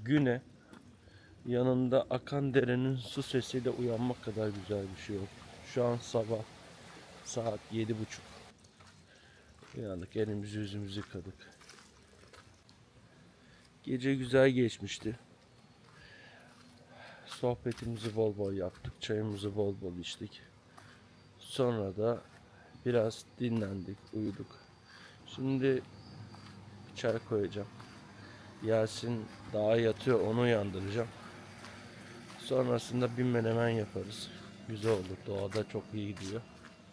güne yanında akan derenin su sesiyle uyanmak kadar güzel bir şey yok. Şu an sabah saat 7:30. Uyandık, elimizi yüzümüzü yıkadık. Gece güzel geçmişti. Sohbetimizi bol bol yaptık, çayımızı bol bol içtik. Sonra da biraz dinlendik, uyuduk. Şimdi bir çay koyacağım. Yasin daha yatıyor, onu uyandıracağım. Sonrasında bir menemen yaparız. Güzel olur, doğada çok iyi gidiyor.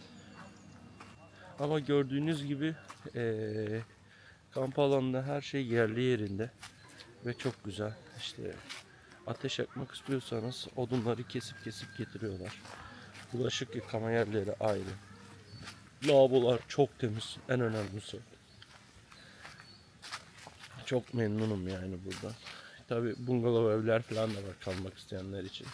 Ama gördüğünüz gibi kamp alanında her şey yerli yerinde ve çok güzel. İşte ateş yakmak istiyorsanız odunları kesip kesip getiriyorlar. Bulaşık yıkama yerleri ayrı. Lavabolar çok temiz, en önemlisi. Çok memnunum yani buradan. Tabi bungalov evler falan da var kalmak isteyenler için.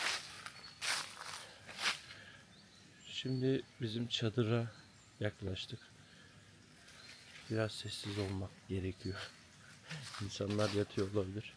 Şimdi bizim çadıra yaklaştık. Biraz sessiz olmak gerekiyor. İnsanlar yatıyor olabilir.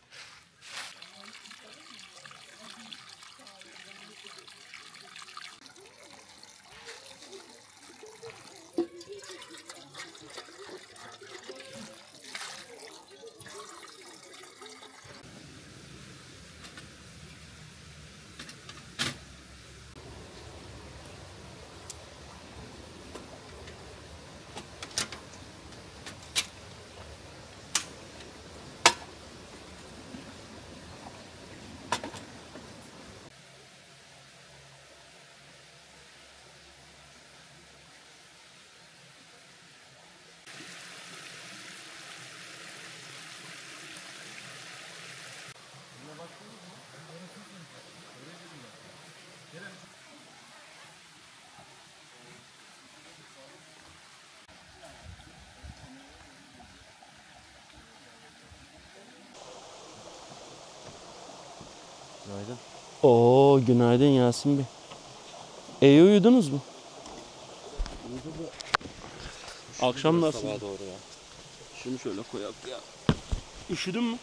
Günaydın. Oo, günaydın Yasin Bey. İyi uyudunuz mu? Uyudu Akşam nasıl? Sabaha doğru ya. Şunu şöyle koyak ya. Üşüdün mü?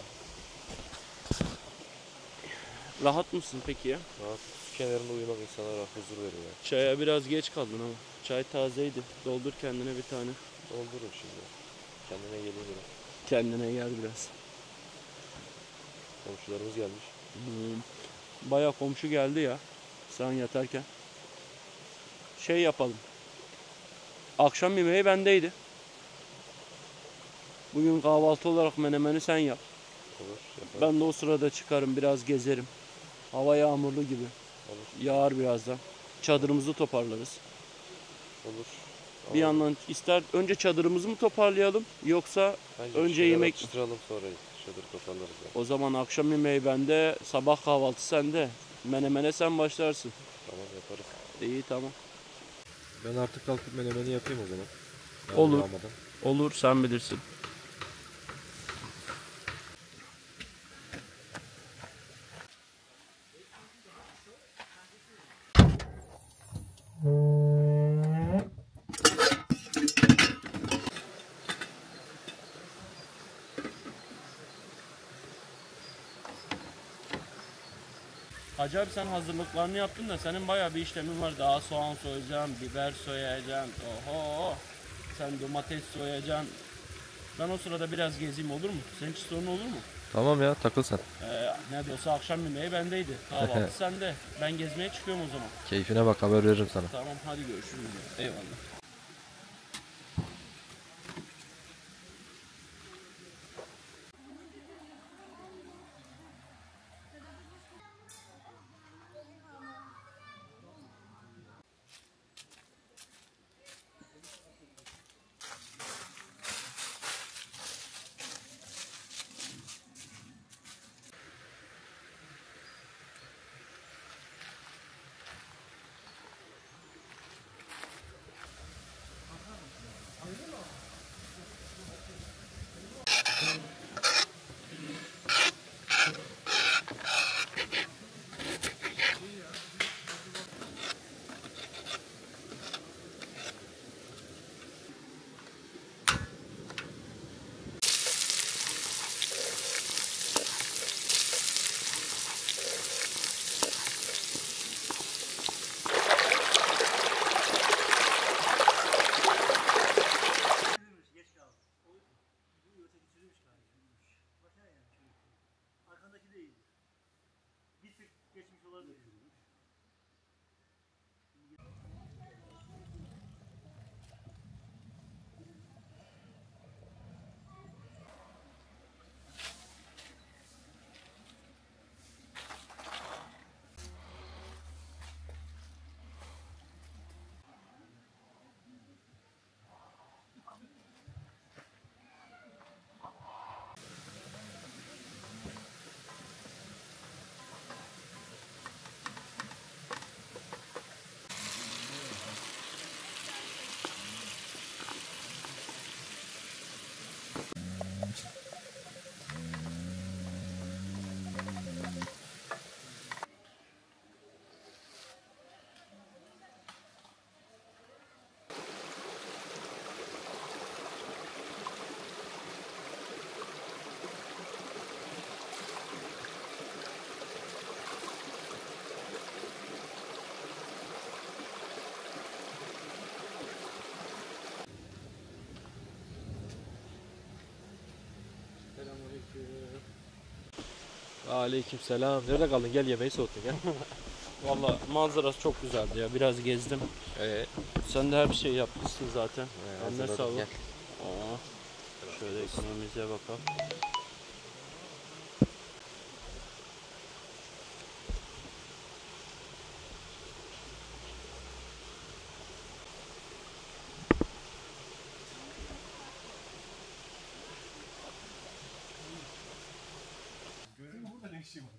Rahat mısın peki ya? Rahat. Su kenarında uyumak insana huzur veriyor ya. Çaya biraz geç kaldın ama. Çay tazeydi. Doldur kendine bir tane. Doldururum şimdi. Kendine geleyim biraz. Kendine gel biraz. Komşularımız gelmiş. Bayağı komşu geldi ya. Sen yatarken. Şey yapalım. Akşam yemeği bendeydi. Bugün kahvaltı olarak menemeni sen yap. Olur. Yaparım. Ben de o sırada çıkarım, biraz gezerim. Hava yağmurlu gibi. Olur. Yağar birazdan. Çadırımızı toparlarız. Olur. Bir yandan ister önce çadırımızı mı toparlayalım yoksa Bence önce yemek mi? atıştıralım sonra çadır toparlarız ya. O zaman akşam yemeği bende, sabah kahvaltı sende. Menemene sen başlarsın. Tamam yaparız. İyi, tamam. Ben artık kalkıp menemeni yapayım o zaman. Olur. Yağmadan. Olur, sen bilirsin. Hacı abi, sen hazırlıklarını yaptın da senin bayağı bir işlemin var. Daha soğan soyacaksın, biber soyacaksın. Oho! Sen domates soyacaksın. Ben o sırada biraz gezeyim, olur mu? Senin için sorun olur mu? Tamam ya takıl sen. Ne de olsa akşam yemeği bendeydi. Kahvaltı sende. Ben gezmeye çıkıyorum o zaman. Keyfine bak, haber veririm sana. Tamam, hadi görüşürüz. Eyvallah. geçmiş olabilir. Aleykümselam. Nerede kaldın? Gel yemeği soğutun gel. Valla manzarası çok güzeldi ya. Biraz gezdim. Sen de her şeyi yapmışsın zaten. Eline hazırladım, sağlık. gel. Aa, şöyle ekonomimize bakalım. Burada ne işi var?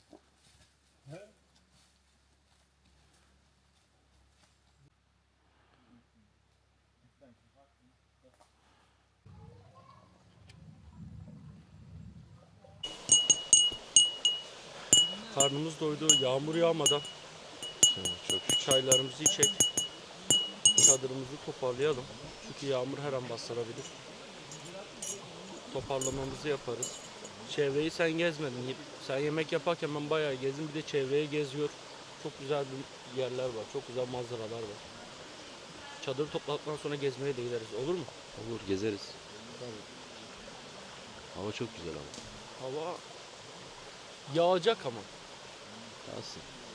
Karnımız doydu. Yağmur yağmadan şu çaylarımızı içek. Çadırımızı toparlayalım. Çünkü yağmur her an bastırabilir. Toparlamamızı yaparız. Çevreyi sen gezmedin. Sen yemek yaparken ben bayağı gezdim. Bir de çevreyi geziyor. Çok güzel bir yerler var. Çok güzel manzaralar var. Çadırı topladıktan sonra gezmeye de gideriz. Olur mu? Olur gezeriz. Tabii. Hava çok güzel ama. Hava yağacak ama. Kalsın.